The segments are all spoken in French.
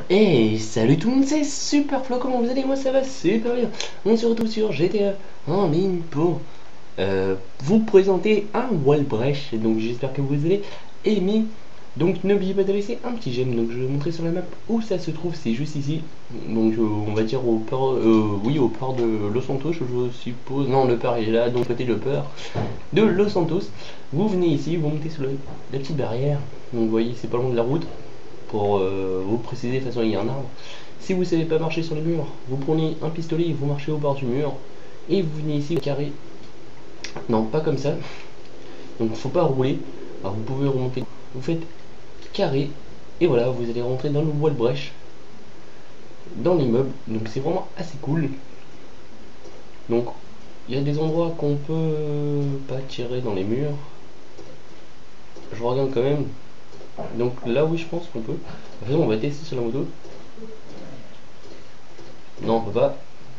Hey, salut tout le monde, c'est Superflo, comment vous allez? Moi ça va super bien. On se retrouve sur GTA en ligne pour vous présenter un Wallbreach. Donc j'espère que vous allez aimer. Donc n'oubliez pas de laisser un petit j'aime. Donc je vais vous montrer sur la map où ça se trouve, c'est juste ici. Donc on va dire au port, oui, au port de Los Santos, je suppose. Non, le port il est là, donc côté le port de Los Santos. Vous venez ici, vous montez sur la petite barrière. Donc vous voyez, c'est pas loin de la route. Pour vous préciser, de toute façon il y a un arbre. Si vous ne savez pas marcher sur le mur, vous prenez un pistolet et vous marchez au bord du mur. Et vous venez ici au carré. Non, pas comme ça. Donc faut pas rouler. Alors vous pouvez remonter. Vous faites carré. Et voilà, vous allez rentrer dans le Wallbreach. Dans l'immeuble. Donc c'est vraiment assez cool. Donc il y a des endroits qu'on peut pas tirer dans les murs. Je regarde quand même. Donc là oui je pense qu'on peut. De toute façon on va tester sur la moto. Non on peut pas.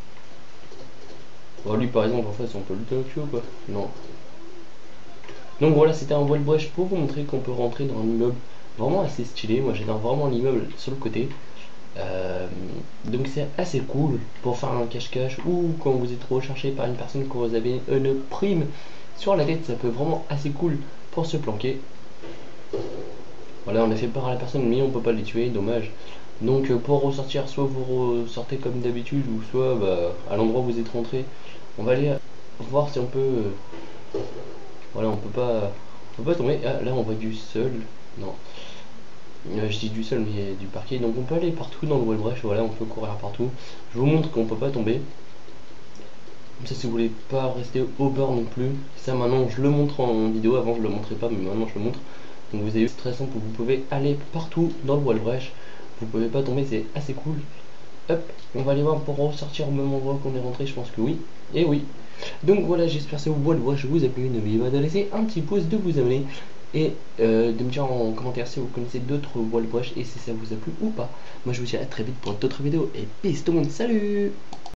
Bon, lui par exemple en face on peut le tuer ou quoi? Non. Donc voilà, c'était un Wallbreach pour vous montrer qu'on peut rentrer dans un immeuble vraiment assez stylé. Moi j'adore vraiment l'immeuble sur le côté. Donc c'est assez cool pour faire un cache-cache ou quand vous êtes recherché par une personne, quand vous avez une prime sur la tête, ça peut vraiment assez cool pour se planquer. Voilà, on a fait peur à la personne mais on peut pas les tuer, dommage. Donc pour ressortir, soit vous ressortez comme d'habitude ou soit à l'endroit où vous êtes rentré. On va aller voir si on peut. Voilà, on peut pas tomber. Ah, là on voit du sol. Non, je dis du sol mais du parquet. Donc on peut aller partout dans le Wallbreach. Voilà, on peut courir partout. Je vous montre qu'on peut pas tomber. Comme ça, si vous voulez pas rester au bord non plus. Ça maintenant je le montre en vidéo. Avant je le montrais pas, mais maintenant je le montre. Donc vous avez vu, c'est très simple. Vous pouvez aller partout dans le Wallbreach. Vous pouvez pas tomber, c'est assez cool. Hop, on va aller voir pour ressortir au même endroit qu'on est rentré. Je pense que oui. Et oui. Donc voilà, j'espère que ce Wallbreach vous a plu. N'oubliez pas de laisser un petit pouce, de vous abonner et de me dire en commentaire si vous connaissez d'autres Wallbreach et si ça vous a plu ou pas. Moi je vous dis à très vite pour d'autres vidéos et peace tout le monde, salut!